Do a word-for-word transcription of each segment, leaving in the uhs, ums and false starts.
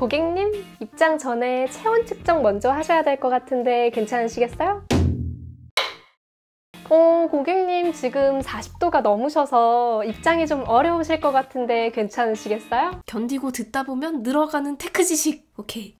고객님, 입장 전에 체온 측정 먼저 하셔야 될 것 같은데 괜찮으시겠어요? 어, 고객님 지금 사십 도가 넘으셔서 입장이 좀 어려우실 것 같은데 괜찮으시겠어요? 견디고 듣다 보면 늘어가는 테크 지식. 오케이.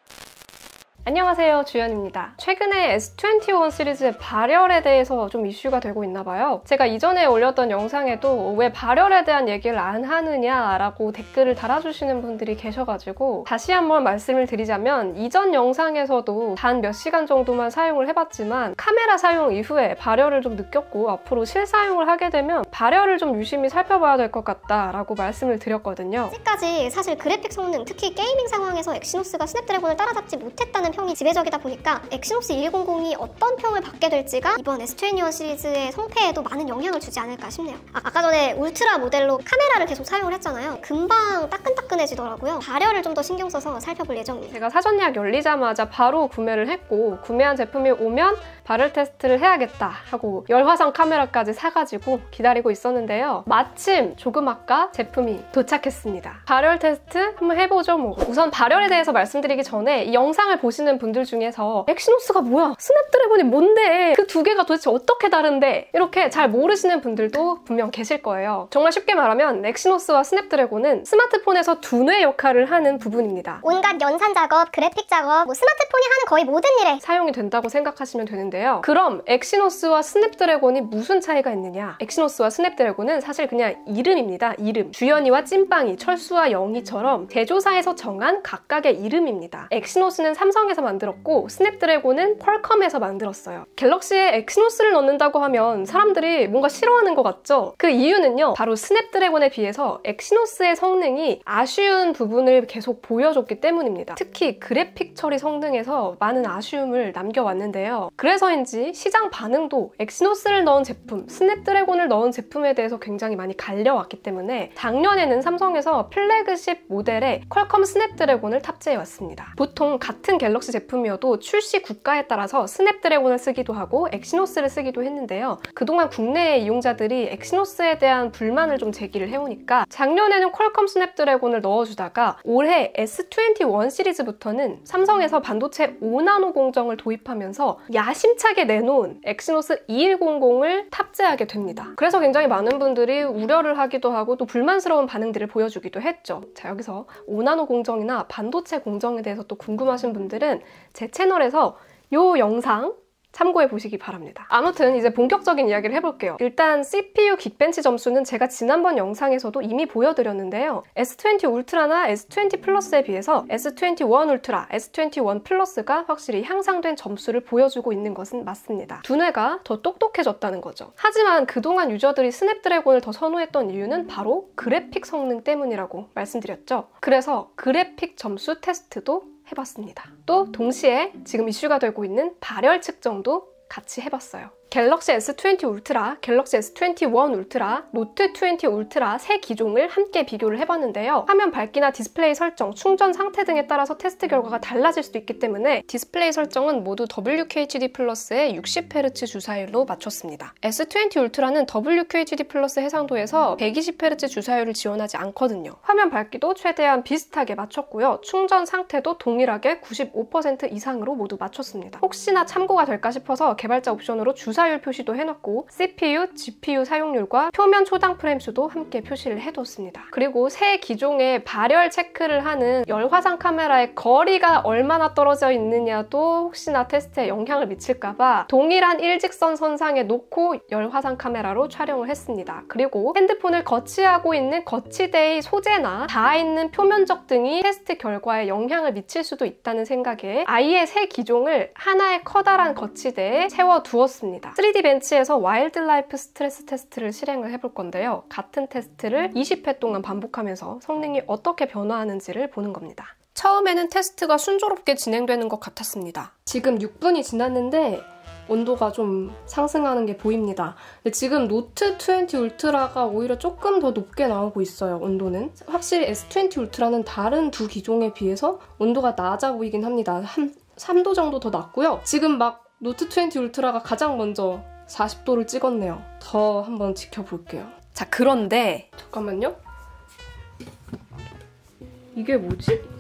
안녕하세요, 주연입니다. 최근에 에스 이십일 시리즈의 발열에 대해서 좀 이슈가 되고 있나봐요. 제가 이전에 올렸던 영상에도 왜 발열에 대한 얘기를 안 하느냐라고 댓글을 달아주시는 분들이 계셔가지고 다시 한번 말씀을 드리자면 이전 영상에서도 단 몇 시간 정도만 사용을 해봤지만 카메라 사용 이후에 발열을 좀 느꼈고 앞으로 실사용을 하게 되면 발열을 좀 유심히 살펴봐야 될 것 같다라고 말씀을 드렸거든요. 아직까지 사실 그래픽 성능, 특히 게이밍 상황에서 엑시노스가 스냅드래곤을 따라잡지 못했다는 평이 지배적이다 보니까 엑시노스 일백이 어떤 평을 받게 될지가 이번 에스 이십일 시리즈의 성패에도 많은 영향을 주지 않을까 싶네요. 아, 아까 전에 울트라 모델로 카메라를 계속 사용을 했잖아요. 금방 따끈따끈해지더라고요. 발열을 좀 더 신경 써서 살펴볼 예정입니다. 제가 사전 예약 열리자마자 바로 구매를 했고 구매한 제품이 오면 발열 테스트를 해야겠다 하고 열화상 카메라까지 사가지고 기다리고 있었는데요. 마침 조그마까 제품이 도착했습니다. 발열 테스트 한번 해보죠 뭐. 우선 발열에 대해서 말씀드리기 전에 이 영상을 보시는 분들 중에서 엑시노스가 뭐야? 스냅드래곤이 뭔데? 그 두 개가 도대체 어떻게 다른데? 이렇게 잘 모르시는 분들도 분명 계실 거예요. 정말 쉽게 말하면 엑시노스와 스냅드래곤은 스마트폰에서 두뇌 역할을 하는 부분입니다. 온갖 연산 작업, 그래픽 작업, 뭐 스마트폰이 하는 거의 모든 일에 사용이 된다고 생각하시면 되는데요. 그럼 엑시노스와 스냅드래곤이 무슨 차이가 있느냐? 엑시노스와 스냅드래곤은 사실 그냥 이름입니다. 이름. 주연이와 찐빵이, 철수와 영희처럼 제조사에서 정한 각각의 이름입니다. 엑시노스는 삼성에서 만들었고 스냅드래곤은 퀄컴에서 만들었어요. 갤럭시에 엑시노스를 넣는다고 하면 사람들이 뭔가 싫어하는 것 같죠? 그 이유는요. 바로 스냅드래곤에 비해서 엑시노스의 성능이 아쉬운 부분을 계속 보여줬기 때문입니다. 특히 그래픽 처리 성능에서 많은 아쉬움을 남겨왔는데요. 그래서인지 시장 반응도 엑시노스를 넣은 제품, 스냅드래곤을 넣은 제품에 대해서 굉장히 많이 갈려왔기 때문에 작년에는 삼성에서 플래그십 모델에 퀄컴 스냅드래곤을 탑재해왔습니다. 보통 같은 갤럭시 제품이어도 출시 국가에 따라서 스냅드래곤을 쓰기도 하고 엑시노스를 쓰기도 했는데요. 그동안 국내의 이용자들이 엑시노스에 대한 불만을 좀 제기를 해오니까 작년에는 퀄컴 스냅드래곤을 넣어주다가 올해 에스 이십일 시리즈부터는 삼성에서 반도체 오 나노 공정을 도입하면서 야심차게 내놓은 엑시노스 이천십을 탑재하게 됩니다. 그래서 굉장히 많은 분들이 우려를 하기도 하고 또 불만스러운 반응들을 보여주기도 했죠. 자, 여기서 오 나노 공정이나 반도체 공정에 대해서 또 궁금하신 분들은 제 채널에서 이 영상 참고해 보시기 바랍니다. 아무튼 이제 본격적인 이야기를 해볼게요. 일단 씨피유 긱벤치 점수는 제가 지난번 영상에서도 이미 보여드렸는데요. 에스 이십 울트라나 에스 이십 플러스에 비해서 에스 이십일 울트라, 에스 이십일 플러스가 확실히 향상된 점수를 보여주고 있는 것은 맞습니다. 두뇌가 더 똑똑해졌다는 거죠. 하지만 그동안 유저들이 스냅드래곤을 더 선호했던 이유는 바로 그래픽 성능 때문이라고 말씀드렸죠. 그래서 그래픽 점수 테스트도 해봤습니다. 또 동시에 지금 이슈가 되고 있는 발열 측정도 같이 해봤어요. 갤럭시 에스 이십 울트라, 갤럭시 에스 이십일 울트라, 노트 이십 울트라 세 기종을 함께 비교를 해봤는데요. 화면 밝기나 디스플레이 설정, 충전 상태 등에 따라서 테스트 결과가 달라질 수도 있기 때문에 디스플레이 설정은 모두 더블유 큐 에이치 디 플러스의 육십 헤르츠 주사율로 맞췄습니다. 에스 이십 울트라는 더블유 큐 에이치 디 플러스 해상도에서 백이십 헤르츠 주사율을 지원하지 않거든요. 화면 밝기도 최대한 비슷하게 맞췄고요. 충전 상태도 동일하게 구십오 퍼센트 이상으로 모두 맞췄습니다. 혹시나 참고가 될까 싶어서 개발자 옵션으로 주사율 표시도 해놨고 씨피유, 지피유 사용률과 표면 초당 프레임수도 함께 표시를 해뒀습니다. 그리고 새 기종의 발열 체크를 하는 열화상 카메라의 거리가 얼마나 떨어져 있느냐도 혹시나 테스트에 영향을 미칠까봐 동일한 일직선 선상에 놓고 열화상 카메라로 촬영을 했습니다. 그리고 핸드폰을 거치하고 있는 거치대의 소재나 닿아있는 표면적 등이 테스트 결과에 영향을 미칠 수도 있다는 생각에 아예 새 기종을 하나의 커다란 거치대에 채워두었습니다. 쓰리디 벤치에서 와일드라이프 스트레스 테스트를 실행을 해볼 건데요. 같은 테스트를 이십 회 동안 반복하면서 성능이 어떻게 변화하는지를 보는 겁니다. 처음에는 테스트가 순조롭게 진행되는 것 같았습니다. 지금 육 분이 지났는데 온도가 좀 상승하는 게 보입니다. 근데 지금 노트 이십 울트라가 오히려 조금 더 높게 나오고 있어요, 온도는. 확실히 에스 이십 울트라는 다른 두 기종에 비해서 온도가 낮아 보이긴 합니다. 한 삼 도 정도 더 낮고요. 지금 막 노트 이십 울트라가 가장 먼저 사십 도를 찍었네요. 더 한번 지켜볼게요. 자, 그런데 잠깐만요. 이게 뭐지?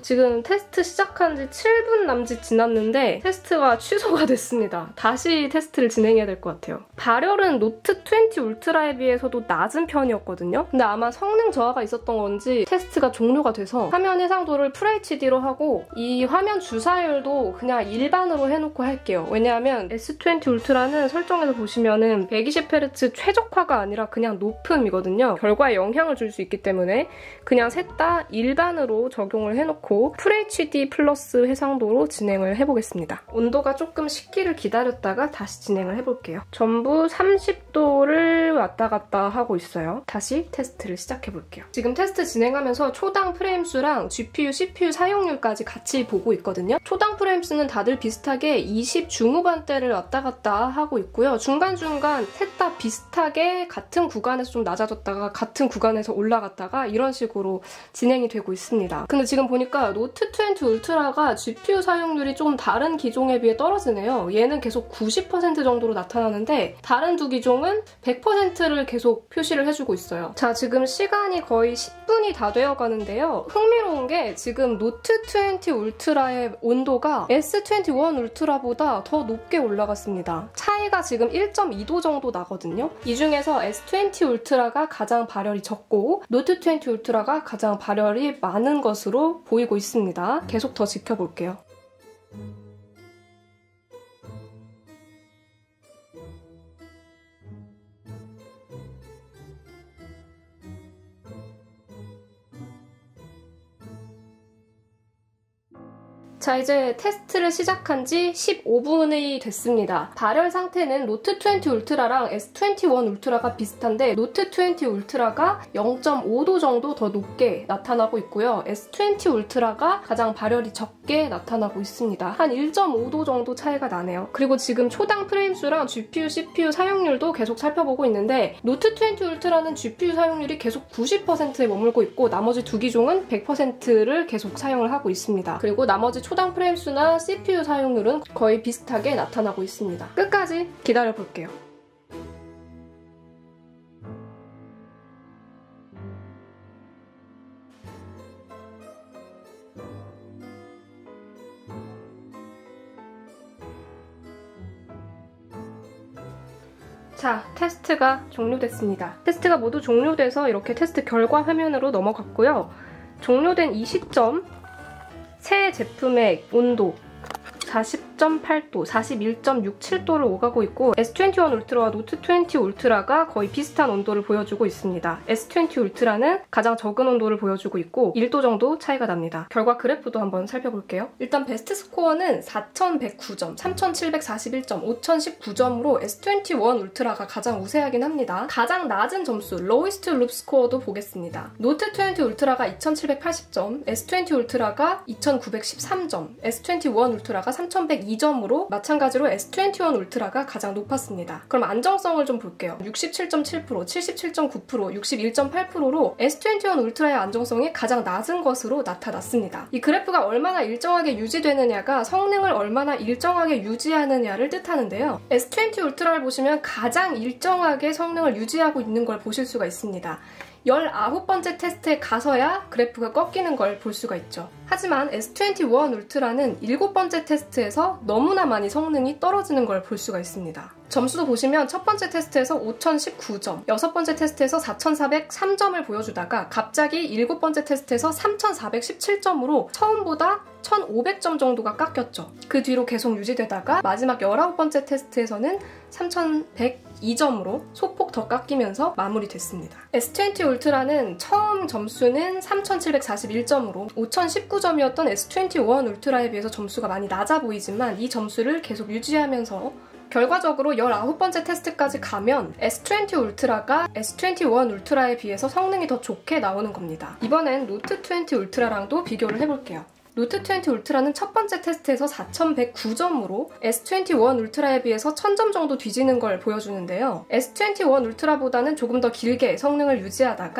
지금 테스트 시작한 지 칠 분 남짓 지났는데 테스트가 취소가 됐습니다. 다시 테스트를 진행해야 될 것 같아요. 발열은 노트 이십 울트라에 비해서도 낮은 편이었거든요. 근데 아마 성능 저하가 있었던 건지 테스트가 종료가 돼서 화면 해상도를 풀에이치디로 하고 이 화면 주사율도 그냥 일반으로 해놓고 할게요. 왜냐하면 에스 이십 울트라는 설정에서 보시면은 백이십 헤르츠 최적화가 아니라 그냥 높음이거든요. 결과에 영향을 줄 수 있기 때문에 그냥 셋 다 일반으로 적용을 해놓고 풀에이치디 플러스 해상도로 진행을 해보겠습니다. 온도가 조금 식기를 기다렸다가 다시 진행을 해볼게요. 전부 삼십 도를 왔다 갔다 하고 있어요. 다시 테스트를 시작해볼게요. 지금 테스트 진행하면서 초당 프레임 수랑 지피유, 씨피유 사용률까지 같이 보고 있거든요. 초당 프레임 수는 다들 비슷하게 이십 중후반대를 왔다 갔다 하고 있고요. 중간중간 셋 다 비슷하게 같은 구간에서 좀 낮아졌다가 같은 구간에서 올라갔다가 이런 식으로 진행이 되고 있습니다. 근데 지금 보니까 노트 이십 울트라가 지피유 사용률이 좀 다른 기종에 비해 떨어지네요. 얘는 계속 구십 퍼센트 정도로 나타나는데 다른 두 기종은 백 퍼센트를 계속 표시를 해주고 있어요. 자, 지금 시간이 거의 십 분이 다 되어가는데요. 흥미로운 게 지금 노트 이십 울트라의 온도가 에스 이십일 울트라보다 더 높게 올라갔습니다. 차이가 지금 일 점 이 도 정도 나거든요. 이 중에서 에스 이십 울트라가 가장 발열이 적고 노트 이십 울트라가 가장 발열이 많은 것으로 보이고 있습니다. 계속 더 지켜볼게요. 자, 이제 테스트를 시작한 지 십오 분이 됐습니다. 발열 상태는 노트 이십 울트라랑 에스 이십일 울트라가 비슷한데 노트 이십 울트라가 영 점 오 도 정도 더 높게 나타나고 있고요. 에스 이십 울트라가 가장 발열이 적게 나타나고 있습니다. 한 일 점 오 도 정도 차이가 나네요. 그리고 지금 초당 프레임 수랑 지피유, 씨피유 사용률도 계속 살펴보고 있는데 노트 이십 울트라는 지피유 사용률이 계속 구십 퍼센트에 머물고 있고 나머지 두 기종은 백 퍼센트를 계속 사용을 하고 있습니다. 그리고 나머지 초당 프레임 수나 씨피유 사용률은 거의 비슷하게 나타나고 있습니다. 끝까지 기다려볼게요. 자, 테스트가 종료됐습니다. 테스트가 모두 종료돼서 이렇게 테스트 결과 화면으로 넘어갔고요. 종료된 이 시점 새 제품의 온도 사십 점 팔 도, 사십일 점 육칠 도를 오가고 있고 에스 이십일 울트라와 노트 이십 울트라가 거의 비슷한 온도를 보여주고 있습니다. 에스 이십 울트라는 가장 적은 온도를 보여주고 있고 일 도 정도 차이가 납니다. 결과 그래프도 한번 살펴볼게요. 일단 베스트 스코어는 사천백구 점, 삼천칠백사십일 점, 오천십구 점으로 에스 이십일 울트라가 가장 우세하긴 합니다. 가장 낮은 점수, 로이스트 룹 스코어도 보겠습니다. 노트 이십 울트라가 이천칠백팔십 점, 에스 이십일 울트라가 이천구백십삼 점, 에스 이십일 울트라가 삼천백이 점으로 마찬가지로 에스 이십일 울트라가 가장 높았습니다. 그럼 안정성을 좀 볼게요. 육십칠 점 칠 퍼센트, 칠십칠 점 구 퍼센트, 육십일 점 팔 퍼센트로 에스 이십일 울트라의 안정성이 가장 낮은 것으로 나타났습니다. 이 그래프가 얼마나 일정하게 유지되느냐가 성능을 얼마나 일정하게 유지하느냐를 뜻하는데요. 에스 이십일 울트라를 보시면 가장 일정하게 성능을 유지하고 있는 걸 보실 수가 있습니다. 열아홉 번째 테스트에 가서야 그래프가 꺾이는 걸 볼 수가 있죠. 하지만 에스 이십일 울트라는 일곱 번째 테스트에서 너무나 많이 성능이 떨어지는 걸 볼 수가 있습니다. 점수도 보시면 첫 번째 테스트에서 오천십구 점, 여섯 번째 테스트에서 사천사백삼 점을 보여주다가 갑자기 일곱 번째 테스트에서 삼천사백십칠 점으로 처음보다 천오백 점 정도가 깎였죠. 그 뒤로 계속 유지되다가 마지막 열아홉 번째 테스트에서는 삼천백이 점으로 소폭 더 깎이면서 마무리됐습니다. 에스 이십일 울트라는 처음 점수는 삼천칠백사십일 점으로 오천십구 점이었던 에스 이십일 울트라에 비해서 점수가 많이 낮아 보이지만 이 점수를 계속 유지하면서 결과적으로 열아홉 번째 테스트까지 가면 에스 이십일 울트라가 에스 이십일 울트라에 비해서 성능이 더 좋게 나오는 겁니다. 이번엔 노트 이십 울트라랑도 비교를 해볼게요. 노트 이십 울트라는 첫 번째 테스트에서 사천백구 점으로 에스 이십일 울트라에 비해서 천 점 정도 뒤지는 걸 보여주는데요. 에스 이십일 울트라보다는 조금 더 길게 성능을 유지하다가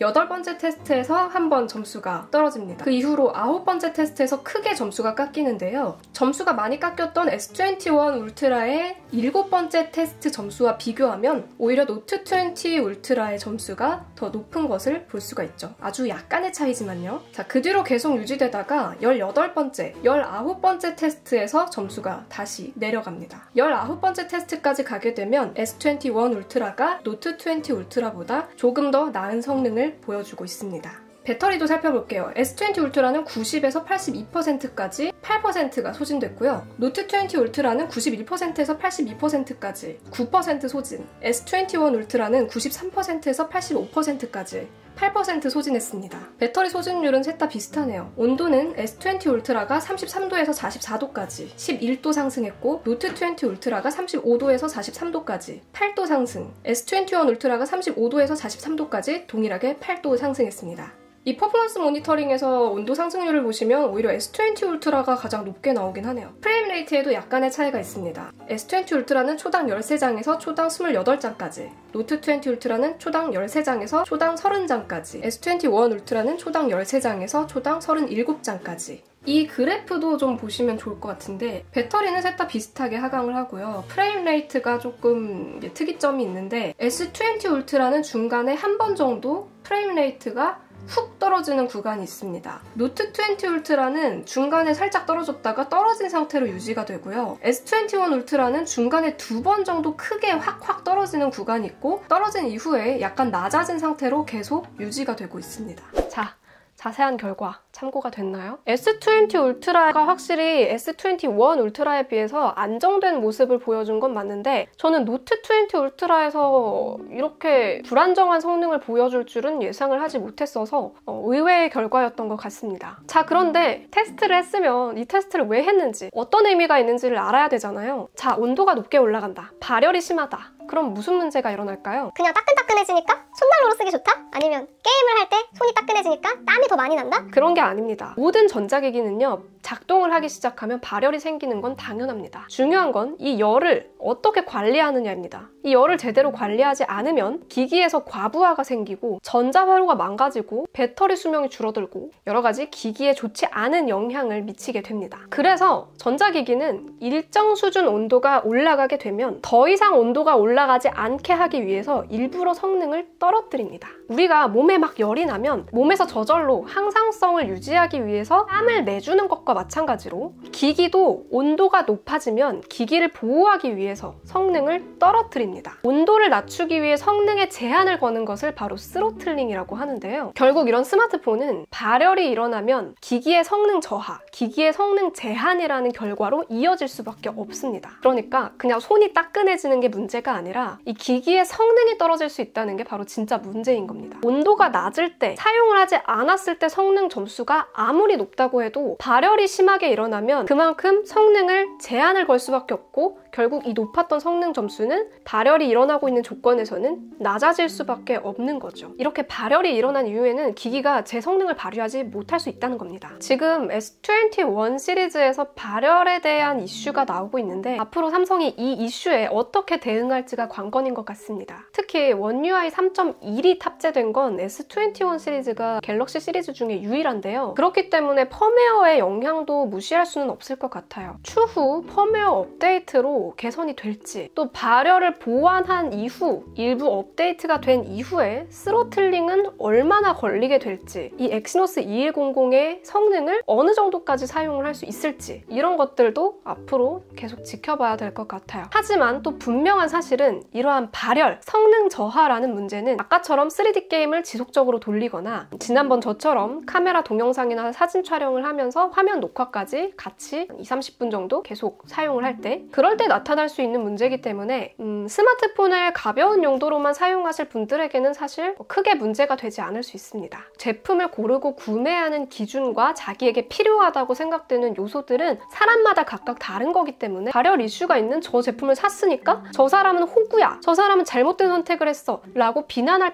여덟 번째 테스트에서 한 번 점수가 떨어집니다. 그 이후로 아홉 번째 테스트에서 크게 점수가 깎이는데요. 점수가 많이 깎였던 에스 이십일 울트라의 일곱 번째 테스트 점수와 비교하면 오히려 노트 이십 울트라의 점수가 더 높은 것을 볼 수가 있죠. 아주 약간의 차이지만요. 자, 그 뒤로 계속 유지되다가 열여덟 번째, 열아홉 번째 테스트에서 점수가 다시 내려갑니다. 열아홉 번째 테스트까지 가게 되면 에스 이십일 울트라가 노트 이십 울트라보다 조금 더 나은 성능을 보여주고 있습니다. 배터리도 살펴볼게요. 에스 이십 울트라는 구십에서 팔십이 퍼센트까지 팔 퍼센트가 소진됐고요. 노트 이십 울트라는 구십일 퍼센트에서 팔십이 퍼센트까지 구 퍼센트 소진, 에스 이십일 울트라는 구십삼 퍼센트에서 팔십오 퍼센트까지 팔 퍼센트 소진했습니다. 배터리 소진율은 셋 다 비슷하네요. 온도는 에스 이십 울트라가 삼십삼 도에서 사십사 도까지 십일 도 상승했고 노트 이십 울트라가 삼십오 도에서 사십삼 도까지 팔 도 상승, 에스 이십일 울트라가 삼십오 도에서 사십삼 도까지 동일하게 팔 도 상승했습니다. 이 퍼포먼스 모니터링에서 온도 상승률을 보시면 오히려 에스 이십 울트라가 가장 높게 나오긴 하네요. 프레임 레이트에도 약간의 차이가 있습니다. 에스 이십 울트라는 초당 열세 장에서 초당 이십팔 장까지, 노트 이십 울트라는 초당 열세 장에서 초당 삼십 장까지, 에스 이십일 울트라는 초당 열세 장에서 초당 삼십칠 장까지. 이 그래프도 좀 보시면 좋을 것 같은데 배터리는 셋 다 비슷하게 하강을 하고요. 프레임 레이트가 조금 특이점이 있는데 에스 이십 울트라는 중간에 한 번 정도 프레임 레이트가 훅 떨어지는 구간이 있습니다. 노트 이십 울트라는 중간에 살짝 떨어졌다가 떨어진 상태로 유지가 되고요. 에스 이십일 울트라는 중간에 두 번 정도 크게 확확 떨어지는 구간이 있고 떨어진 이후에 약간 낮아진 상태로 계속 유지가 되고 있습니다. 자, 자세한 결과 참고가 됐나요? 에스 이십 울트라가 확실히 에스 이십일 울트라에 비해서 안정된 모습을 보여준 건 맞는데 저는 노트 이십 울트라에서 이렇게 불안정한 성능을 보여줄 줄은 예상을 하지 못했어서 어, 의외의 결과였던 것 같습니다. 자, 그런데 테스트를 했으면 이 테스트를 왜 했는지 어떤 의미가 있는지를 알아야 되잖아요. 자, 온도가 높게 올라간다. 발열이 심하다. 그럼 무슨 문제가 일어날까요? 그냥 따끈따끈해지니까 손난로로 쓰기 좋다? 아니면 게임을 할 때 손이 따끈해지니까 땀이 더 많이 난다? 그런 게 아닙니다. 모든 전자기기는요, 작동을 하기 시작하면 발열이 생기는 건 당연합니다. 중요한 건 이 열을 어떻게 관리하느냐입니다. 이 열을 제대로 관리하지 않으면 기기에서 과부하가 생기고 전자회로가 망가지고 배터리 수명이 줄어들고 여러 가지 기기에 좋지 않은 영향을 미치게 됩니다. 그래서 전자기기는 일정 수준 온도가 올라가게 되면 더 이상 온도가 올라가지 않게 하기 위해서 일부러 성능을 떨어뜨립니다. 우리가 몸에 막 열이 나면 몸에서 저절로 항상성을 유지하기 위해서 땀을 내주는 것과 마찬가지로 기기도 온도가 높아지면 기기를 보호하기 위해서 성능을 떨어뜨립니다. 온도를 낮추기 위해 성능에 제한을 거는 것을 바로 스로틀링이라고 하는데요. 결국 이런 스마트폰은 발열이 일어나면 기기의 성능 저하, 기기의 성능 제한이라는 결과로 이어질 수밖에 없습니다. 그러니까 그냥 손이 따끈해지는 게 문제가 아니라 이 기기의 성능이 떨어질 수 있다는 게 바로 진짜 문제인 겁니다. 온도가 낮을 때, 사용을 하지 않았을 때 성능 점수가 아무리 높다고 해도 발열이 심하게 일어나면 그만큼 성능을 제한을 걸 수밖에 없고 결국 이 높았던 성능 점수는 발열이 일어나고 있는 조건에서는 낮아질 수밖에 없는 거죠. 이렇게 발열이 일어난 이후에는 기기가 제 성능을 발휘하지 못할 수 있다는 겁니다. 지금 에스 이십일 시리즈에서 발열에 대한 이슈가 나오고 있는데 앞으로 삼성이 이 이슈에 어떻게 대응할지가 관건인 것 같습니다. 특히 원 유아이 삼 점 일이 탑재된 건 에스 이십일 시리즈가 갤럭시 시리즈 중에 유일한데요. 그렇기 때문에 펌웨어의 영향도 무시할 수는 없을 것 같아요. 추후 펌웨어 업데이트로 개선이 될지 또 발열을 보완한 이후 일부 업데이트가 된 이후에 스로틀링은 얼마나 걸리게 될지 이 엑시노스 이천십의 성능을 어느 정도까지 사용을 할 수 있을지 이런 것들도 앞으로 계속 지켜봐야 될 것 같아요. 하지만 또 분명한 사실은 이러한 발열, 성능 저하라는 문제는 아까처럼 쓰리디 게임을 지속적으로 돌리거나 지난번 저처럼 카메라 동영상이나 사진 촬영을 하면서 화면 녹화까지 같이 이십, 삼십 분 정도 계속 사용을 할 때 그럴 때 나타날 수 있는 문제이기 때문에 음, 스마트폰을 가벼운 용도로만 사용하실 분들에게는 사실 크게 문제가 되지 않을 수 있습니다. 제품을 고르고 구매하는 기준과 자기에게 필요하다고 생각되는 요소들은 사람마다 각각 다른 거기 때문에 발열 이슈가 있는 저 제품을 샀으니까 저 사람은 호구야, 저 사람은 잘못된 선택을 했어 라고 비난할 필요가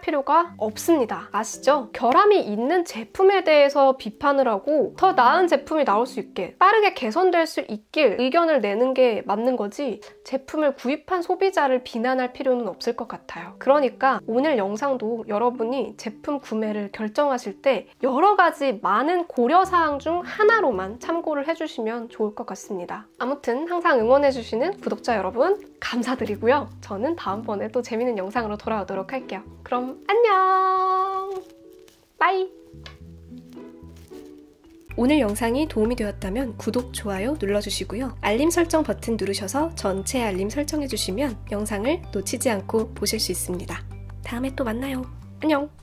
필요가 없습니다. 아시죠? 결함이 있는 제품에 대해서 비판을 하고 더 나은 제품이 나올 수 있게 빠르게 개선될 수 있길 의견을 내는 게 맞는 거지 제품을 구입한 소비자를 비난할 필요는 없을 것 같아요. 그러니까 오늘 영상도 여러분이 제품 구매를 결정하실 때 여러 가지 많은 고려사항 중 하나로만 참고를 해주시면 좋을 것 같습니다. 아무튼 항상 응원해주시는 구독자 여러분 감사드리고요. 저는 다음번에 또 재밌는 영상으로 돌아오도록 할게요. 그럼 안녕! 빠이! 오늘 영상이 도움이 되었다면 구독, 좋아요 눌러주시고요. 알림 설정 버튼 누르셔서 전체 알림 설정해주시면 영상을 놓치지 않고 보실 수 있습니다. 다음에 또 만나요. 안녕!